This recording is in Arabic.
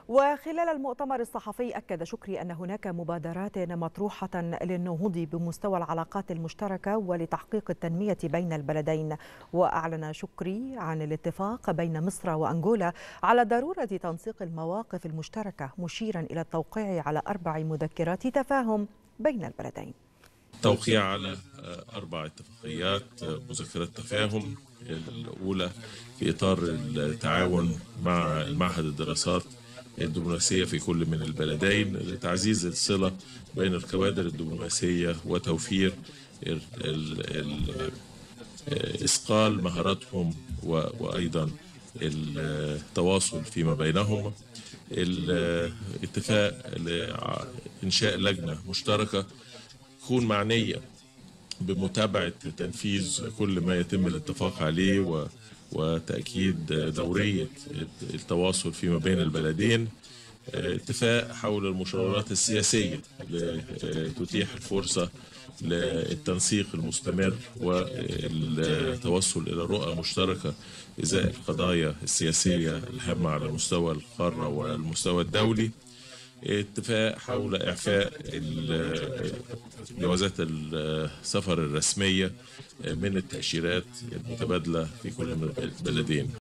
وخلال المؤتمر الصحفي أكد شكري أن هناك مبادرات مطروحة للنهوض بمستوى العلاقات المشتركة ولتحقيق التنمية بين البلدين. وأعلن شكري عن الاتفاق بين مصر وأنغولا على ضرورة تنسيق المواقف المشتركة، مشيرا إلى التوقيع على 4 مذكرات تفاهم بين البلدين. توقيع على 4 اتفاقيات مذكرات تفاهم. الأولى في إطار التعاون مع معهد الدراسات الدبلوماسية في كل من البلدين لتعزيز الصلة بين الكوادر الدبلوماسية وتوفير إثقال مهاراتهم وأيضا التواصل فيما بينهم. الاتفاق لإنشاء لجنة مشتركة تكون معنية بمتابعة تنفيذ كل ما يتم الاتفاق عليه وتأكيد دورية التواصل فيما بين البلدين. اتفاق حول المشاورات السياسية لتتيح الفرصة للتنسيق المستمر والتوصل إلى رؤى مشتركة إزاء القضايا السياسية الهامة على مستوى القارة والمستوى الدولي. اتفاق حول إعفاء جوازات السفر الرسمية من التأشيرات المتبادلة في كل من البلدين.